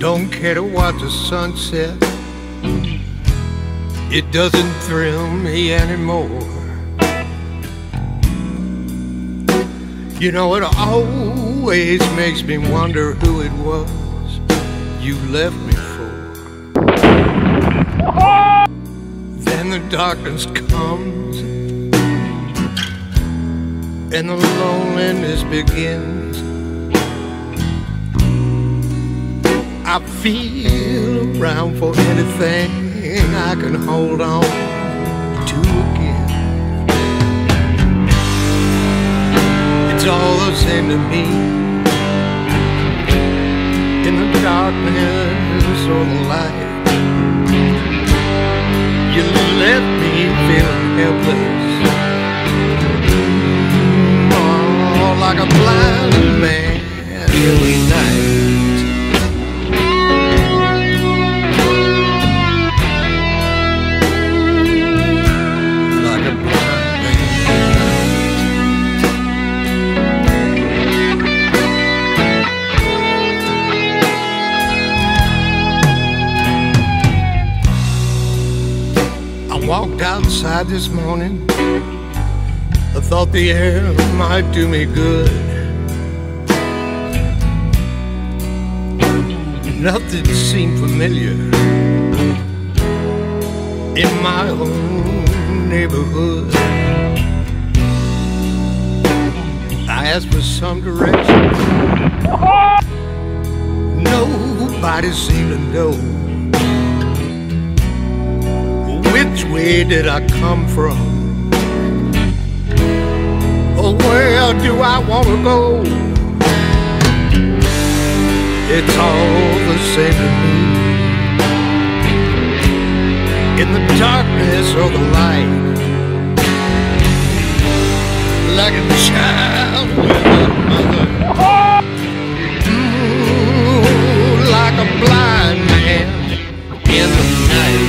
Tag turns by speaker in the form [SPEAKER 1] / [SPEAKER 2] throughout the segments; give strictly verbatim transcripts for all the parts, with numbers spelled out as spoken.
[SPEAKER 1] Don't care to watch the sunset, it doesn't thrill me anymore. You know, it always makes me wonder who it was you left me for. Then the darkness comes and the loneliness begins. I feel around for anything I can hold on to again. It's all the same to me, in the darkness or the light. You left me feeling helpless, oh, like a blind man every night. Walked outside this morning, I thought the air might do me good. Nothing seemed familiar in my own neighborhood. I asked for some direction, nobody seemed to know. Which way did I come from? Or where do I want to go? It's all the same to me, in the darkness or the light, like a child without a mother, ooh, like a blind man in the night.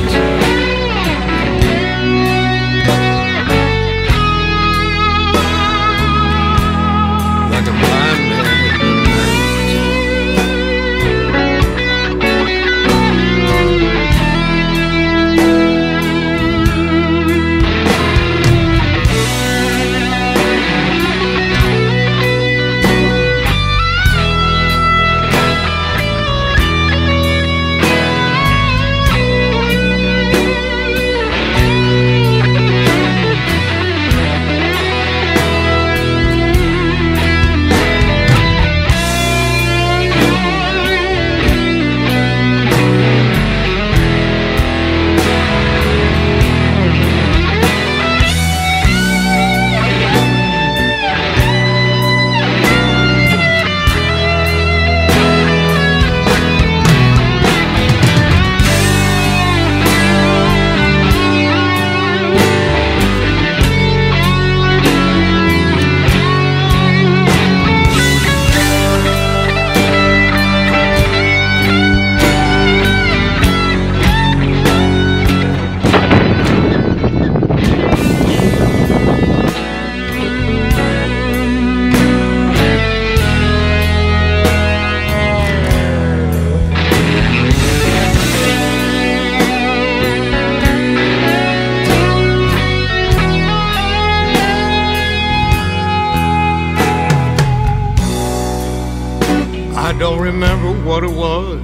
[SPEAKER 1] I don't remember what it was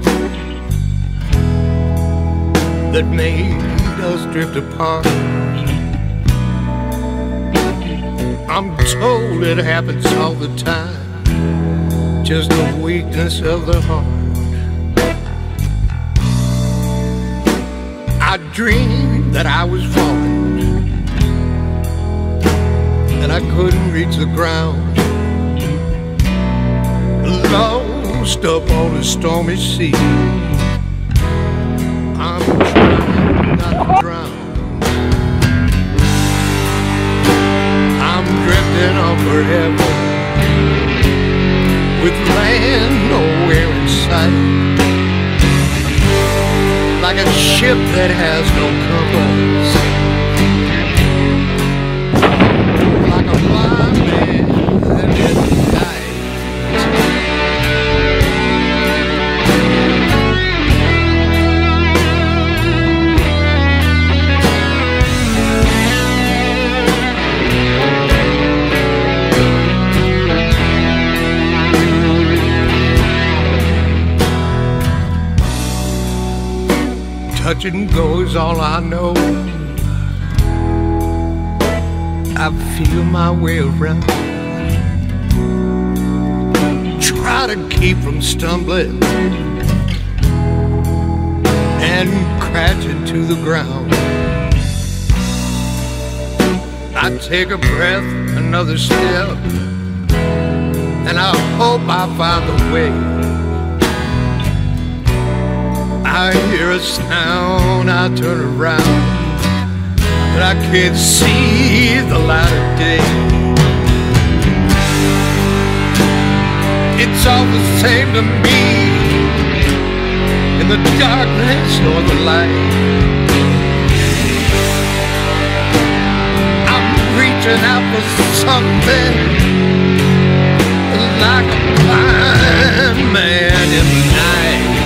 [SPEAKER 1] that made us drift apart. I'm told it happens all the time, just the weakness of the heart. I dreamed that I was falling, and I couldn't reach the ground. Lost up on a stormy sea, I'm trying not to drown. I'm drifting on forever, with land nowhere in sight, like a ship that has no compass, like a blind man in the night. touch and go is all I know. I feel my way around, try to keep from stumbling and crashing to the ground. I take a breath, another step, and I hope I find the way. I hear a sound, I turn around, but I can't see the light of day. It's all the same to me, in the darkness or the light. I'm reaching out for something, like a blind man in the night.